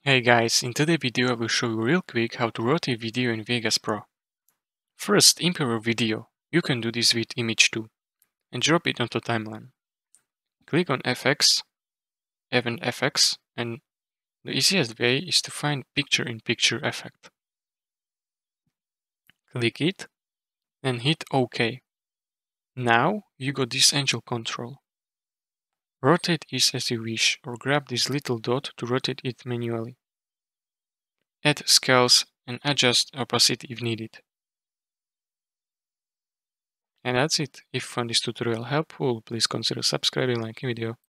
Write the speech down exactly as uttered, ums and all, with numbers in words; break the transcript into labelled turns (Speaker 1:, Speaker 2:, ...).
Speaker 1: Hey guys, in today's video I will show you real quick how to rotate video in Vegas Pro. First, import your video. You can do this with image too, and drop it onto timeline. Click on F X, Event F X, and the easiest way is to find picture-in-picture effect. Click it, and hit OK. Now you got this angle control. Rotate it as you wish, or grab this little dot to rotate it manually. Add scales and adjust opacity if needed. And that's it. If you found this tutorial helpful, please consider subscribing and liking the video.